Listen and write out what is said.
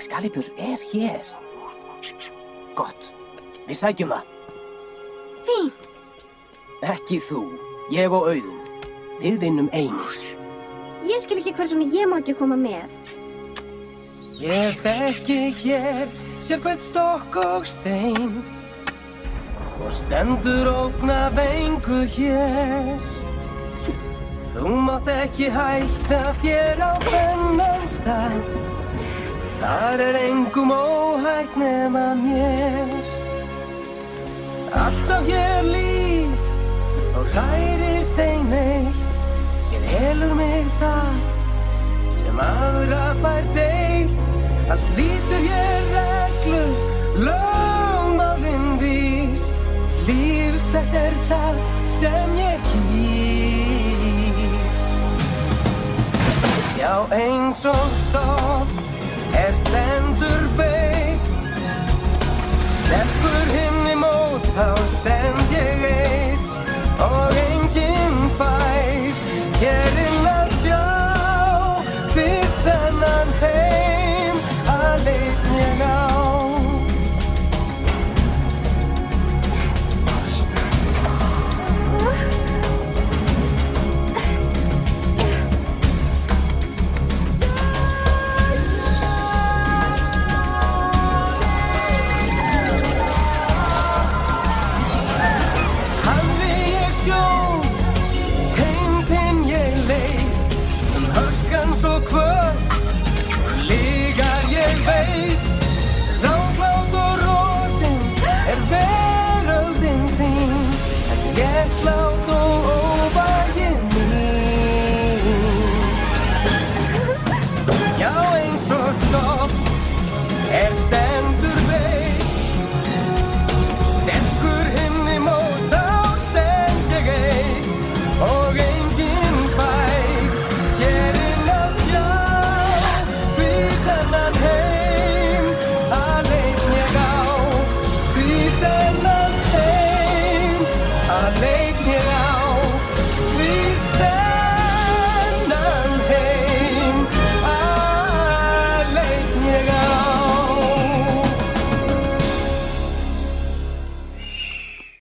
Excalibur hér. Gott, við sækjum það. Fínt. Ekki þú, ég og Auðunn. Við vinnum einir. Ég skil ekki hvers vegna ég má ekki koma með. Ég þekki hér sér hvern stokk og stein og stendur ógna vengu hér. Þú mátt ekki hætta þér á þennan stað. Þar engum óhætt nema mér. Alltaf hér líf og hrærist ein eitt. Hér helur mig það sem aðra fær deytt. Allt lítur hér reglur, lögmálin vís. Líf þetta það sem ég kýs. Já, eins og stopp stendur beitt. Stelpur